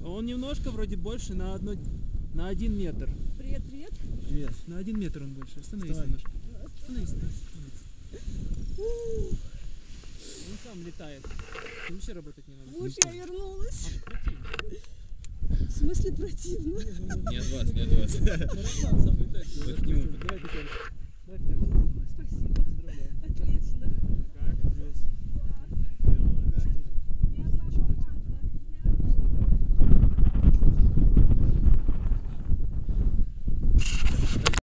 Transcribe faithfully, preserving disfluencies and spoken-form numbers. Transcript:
Он немножко вроде больше на одно, на один метр. Привет, привет. Привет. На один метр он больше. Остановись Вставай. немножко. Остановись, остановись. Он сам летает. Тебе вообще работать не надо. Вот я вернулась. А, противно. В смысле противно? Не от вас, не от вас. Марасан сам летает. Вот к нему. Давай, Петрович.